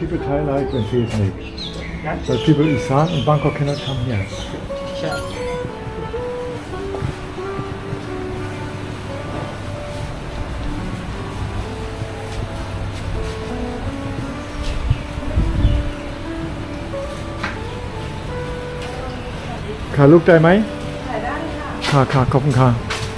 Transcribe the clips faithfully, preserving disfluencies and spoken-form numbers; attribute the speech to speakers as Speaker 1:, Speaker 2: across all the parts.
Speaker 1: people Thai like when fish snake. But people Isan and Bangkok cannot come here.
Speaker 2: Sure.
Speaker 1: ขาลูกได้ไหม
Speaker 3: ถ่ายได้ค่ะ
Speaker 1: ค่ะค่ะขอบคุณค่ะ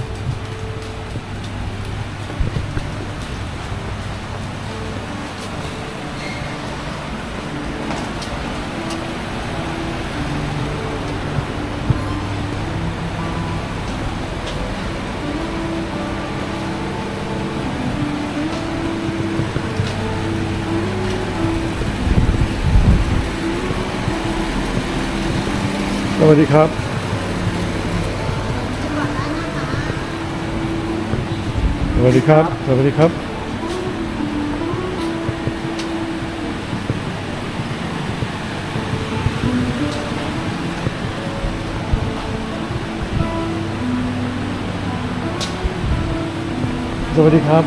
Speaker 1: สวัสดีครับสวัสดีครับสวัสดีครับสวัสดีครับ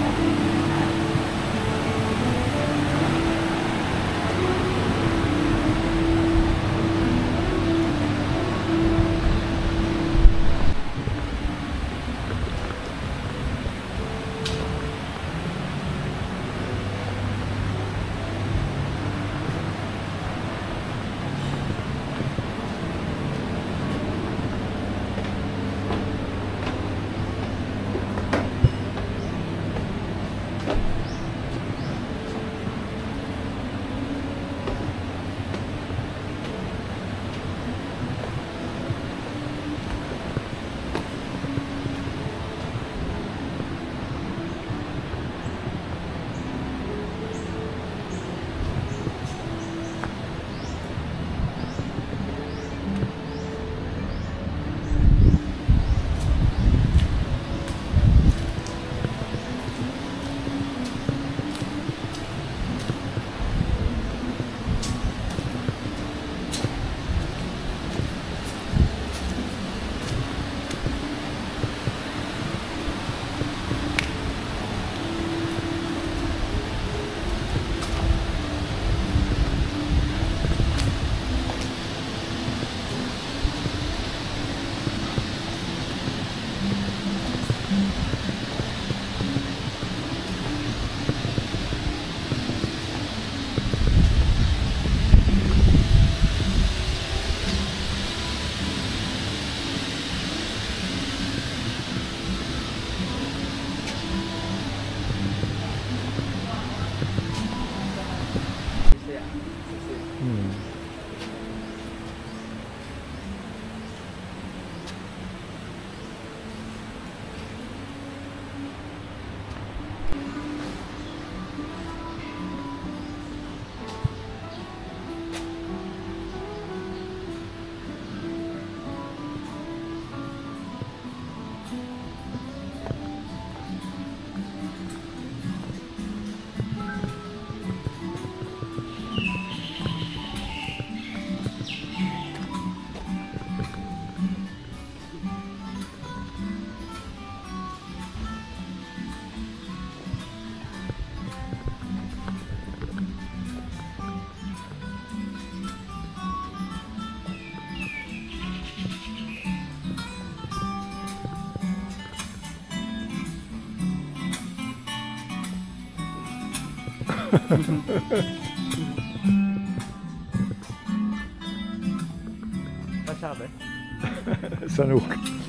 Speaker 2: Wasชอบไหม
Speaker 1: สนุก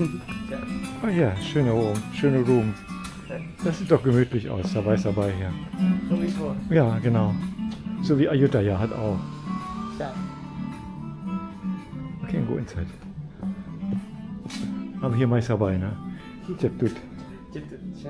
Speaker 1: Oh ja, schöner Raum, schöner Room. Das sieht doch gemütlich aus, dabei ist dabei hier.
Speaker 2: So wie vor.
Speaker 1: Ja, genau. So wie Ayutthaya hat auch.
Speaker 2: ใช่
Speaker 1: Okay, go inside. Aber hier meist dabei, ne? Jet tut.
Speaker 2: จิตใช่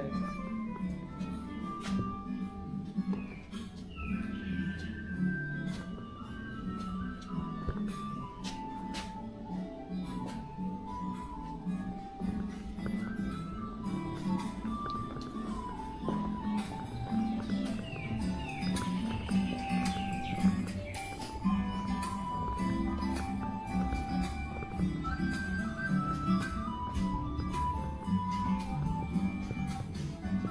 Speaker 1: อ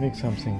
Speaker 1: make something.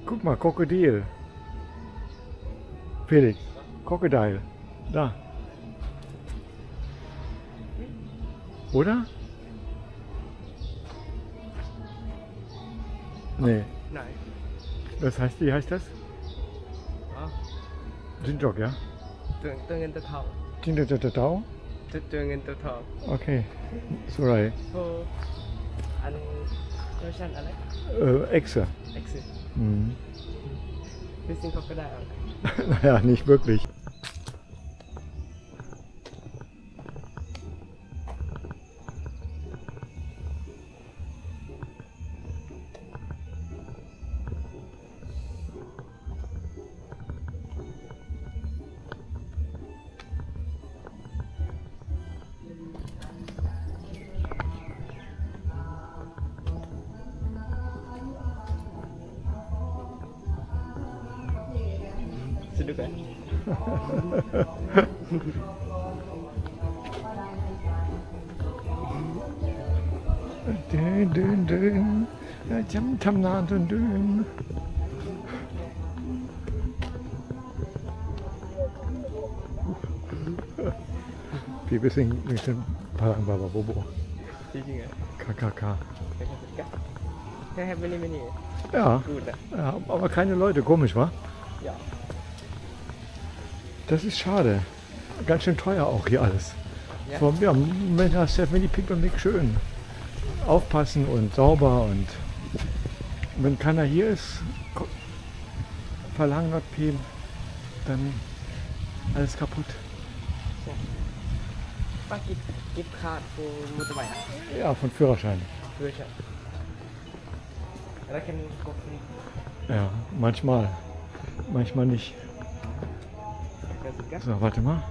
Speaker 1: Guck mal, Krokodil. Felix, Krokodil. Da. Oder? Nee.
Speaker 2: Nein.
Speaker 1: Das heißt, wie heißt das?
Speaker 2: Ah.
Speaker 1: Jinjok, ja?
Speaker 2: ตัวตัวเงินตัวทอง
Speaker 1: Jinjok, Jinjok,
Speaker 2: ตัวตัวเงินตัวทอง
Speaker 1: Okay. Sorry.
Speaker 2: โฮอันโลชั่นอะไร
Speaker 1: Äh, Echse.
Speaker 2: เอ็กซ์
Speaker 1: Mhm.
Speaker 2: ฟิซซิ่งก็ได้เอา
Speaker 1: Naja, nicht wirklich.
Speaker 2: Sudah kan?
Speaker 1: Dün, dün, dün. Jam, tam, na, dün, dün. Wir wissen, wir sind Parang Baba Bobo.
Speaker 2: จริงๆอ่ะ
Speaker 1: K K K.
Speaker 2: แค่แฮปปี้นี่ไม่นี่
Speaker 1: Ja,
Speaker 2: กูดอ่ะ
Speaker 1: ja, aber keine Leute. Komisch, wa?
Speaker 2: อย่า
Speaker 1: Das ist schade. Ganz schön teuer auch hier alles.
Speaker 2: Ja.
Speaker 1: Vom, ja, wenn das wenn die Picknick schön. Aufpassen und sauber und wenn keiner hier ist, ko- verlangen not P, dann alles kaputt.
Speaker 2: ป้ากิฟกิฟคาร์ดฟูมูตบาย
Speaker 1: Ja, von Führerschein.
Speaker 2: ด้วยใช่แล้วแค่ก็ฟรี
Speaker 1: Ja, manchmal. Manchmal nicht.
Speaker 2: ก็สุดกัน
Speaker 1: So, warte mal.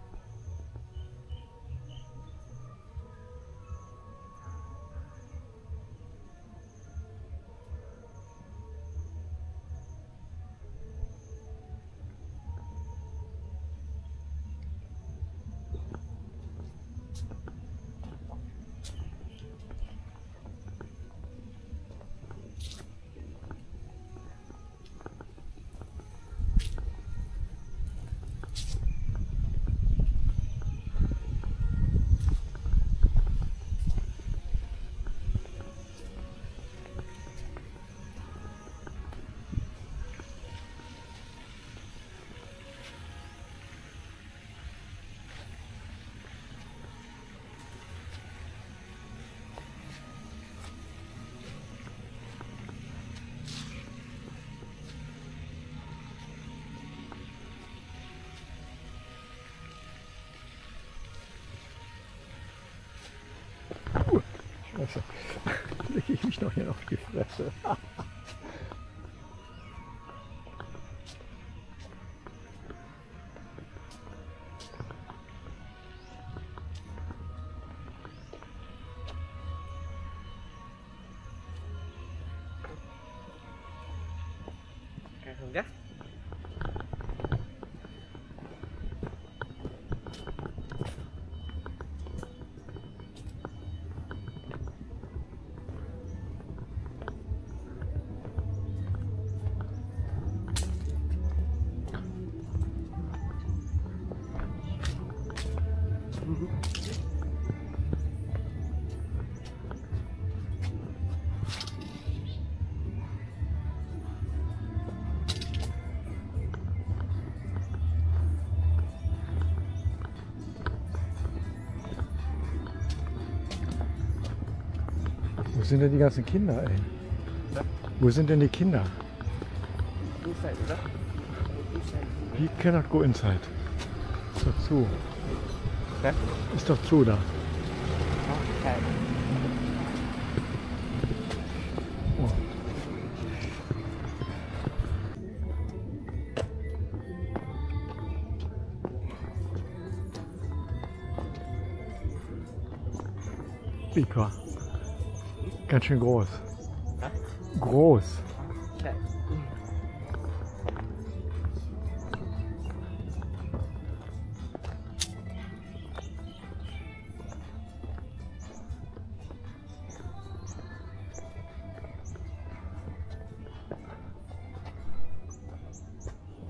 Speaker 1: Scheiße. Lege ich mich noch hier auf die Fresse.
Speaker 2: Enggak?
Speaker 1: Wo sind denn die ganzen Kinder, ey?
Speaker 2: Ja.
Speaker 1: Wo sind denn die Kinder?
Speaker 2: Inside, oder? Inside.
Speaker 1: He cannot go inside. Ist doch zu.
Speaker 2: Ja?
Speaker 1: Ist doch zu da.
Speaker 2: Okay.
Speaker 1: Oh. Pika. Ganz schön groß.
Speaker 2: Ja?
Speaker 1: Groß.
Speaker 2: Okay.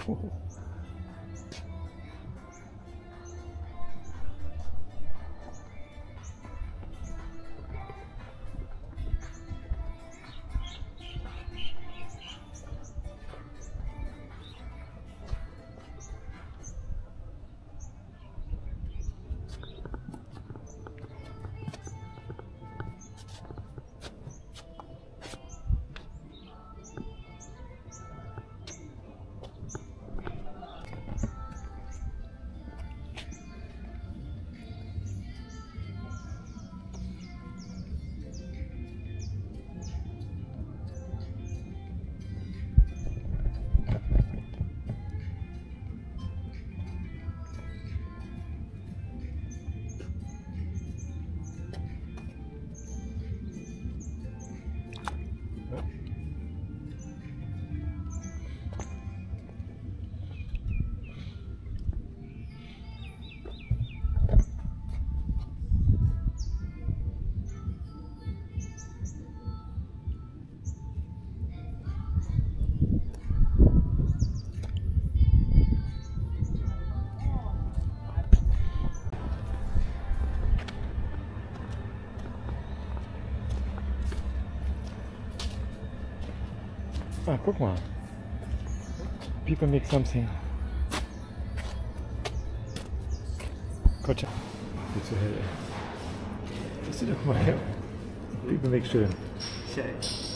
Speaker 1: Ah, guck mal. People make something. Gott, viel zu hell. Das sieht doch mal her. People make schön.
Speaker 2: Schön.